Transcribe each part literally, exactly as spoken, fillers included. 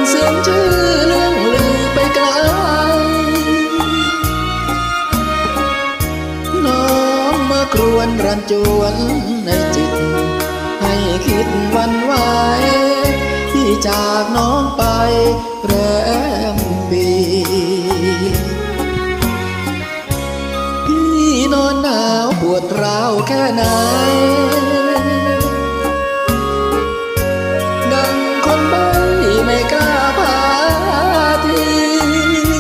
เสียงชื่อเรื่องลือไปไกลน้องมาครวญรันจวนในจิตให้คิดวันไหวที่จากน้องไปแรมปีพี่นอนหนาวปวดร้าวแค่ไหนดังคนใบ้ไม่กล้าพาทิ้ง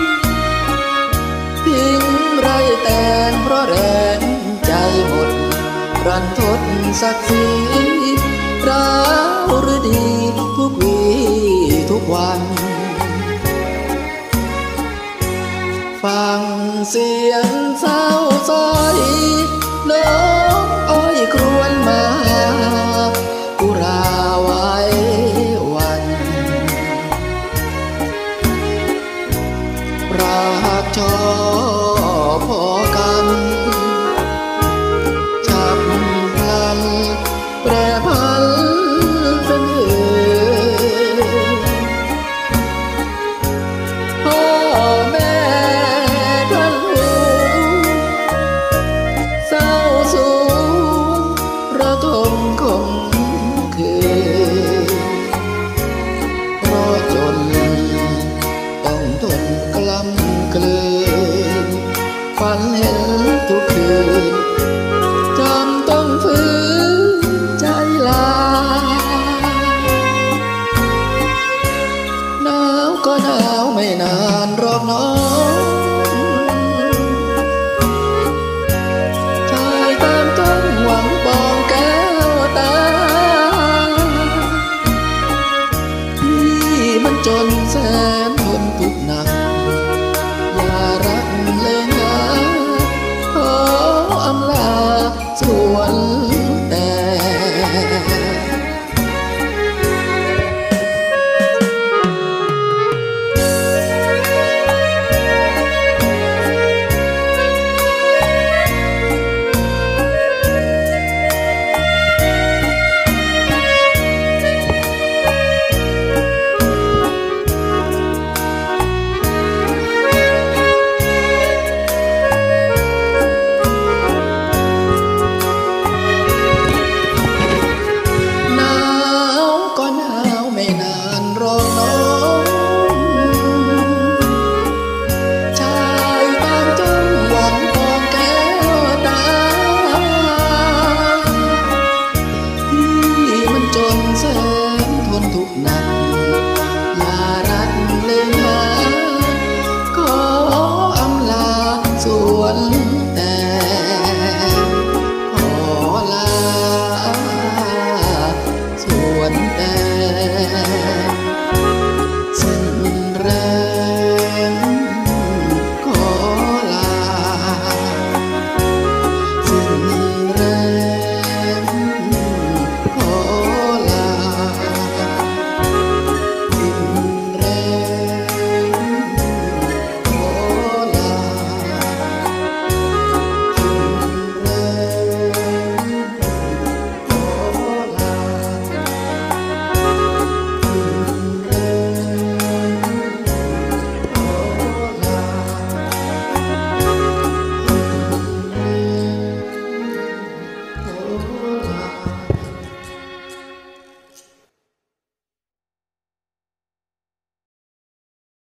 ทิ้งไรแต่งเพราะแรงใจหมดรันทดสักทีร้าวหรือดีทุกวีทุกวันฟังเสียงเศร้าซ้อยน้องอ้อยครวญมากุราไว้วันรักชอบพอกันฉับพลันแปรพันเป็นเหตุพ่อแม่ท่านหูเศร้าสูงระทมคงคืนเพราะจนต้องทนกล้ำกลืนฝันเห็นทุกคืนจำต้องฝืนใจลาหนาวก็หนาวไม่นานหรอกน้องชายตามจ้องหวังปองแก้วตาพี่มันจนแสนทนทุกข์หนักอย่ารักเลยนะขออำลาส่วนแต่แสนทนทุกข์หนักอย่ารักเลยนะ